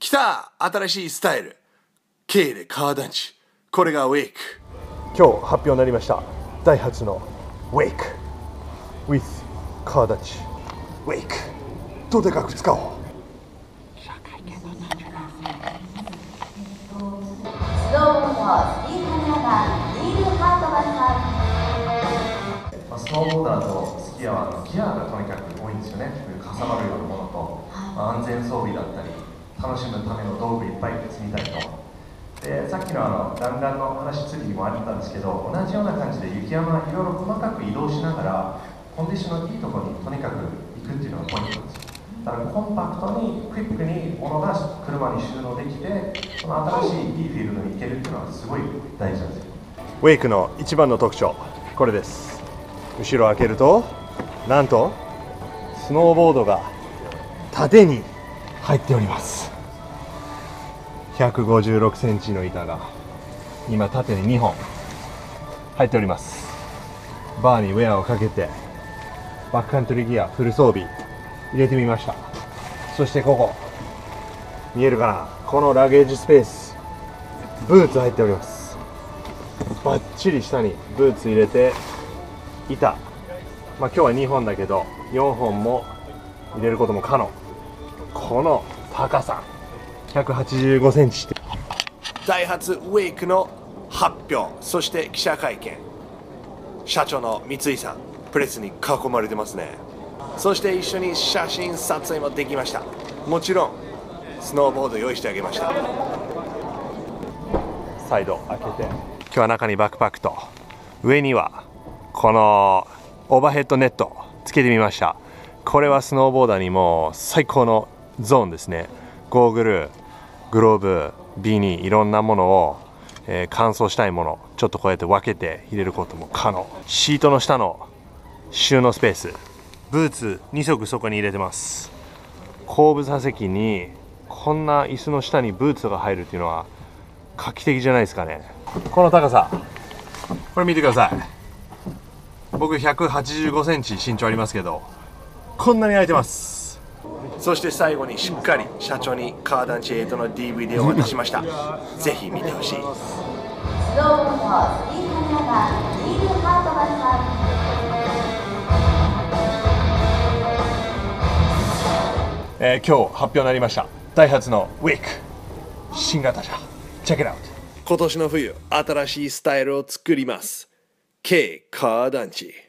来た新しいスタイル K でカー団地。これがウェイク。 今日発表になりました。ダイハツのウェイク with カー団地。ウェイクどでかく使おう。 スノーボードスキーカメラマンニール・ハートマンさん。 スノーボーダーとスキーはギアがとにかく多いんですよね。かさばるようなものと、安全装備だったり楽しむための道具いっぱい積みたいと。でさっきの弾丸の話次にもあったんですけど、同じような感じで雪山いろいろ細かく移動しながらコンディションのいいところにとにかく行くっていうのがポイントなんですよ。だからコンパクトにクイックに物が車に収納できて、その新しいいいフィールドに行けるっていうのはすごい大事なんですよ。 ウェイクの一番の特徴、これです。後ろ開けると、なんとスノーボードが縦に入っております。156センチの板が今縦に2本入っております。バーにウェアをかけてバックカントリーギアフル装備入れてみました。そしてここ見えるかな、このラゲージスペース、ブーツ入っております。バッチリ下にブーツ入れて、板、今日は2本だけど4本も入れることも可能。この高さ185センチ。 ダイハツウェイクの発表、そして記者会見。社長の三井さん、プレスに囲まれてますね。そして一緒に写真撮影もできました。もちろんスノーボード用意してあげました。 サイド開けて、今日は中にバックパックと上にはこのオーバーヘッドネットつけてみました。これはスノーボーダーにも最高のゾーンですね。ゴーグル、グローブ、ビニー、いろんなものを、乾燥したいものちょっとこうやって分けて入れることも可能。シートの下の収納スペース、ブーツ2足そこに入れてます。後部座席にこんな椅子の下にブーツが入るっていうのは画期的じゃないですかね。この高さ、これ見てください。僕185センチ身長ありますけど、こんなに空いてます。 そして最後にしっかり社長にカー団地8の DVD を渡しました。ぜひ見てほしい。 スノーボードスキーカメラマンニール・ハートマンさん。 今日発表になりました。ダイハツのウェイク新型車、チェックアウト。 今年の冬、新しいスタイルを作ります。K カー団地。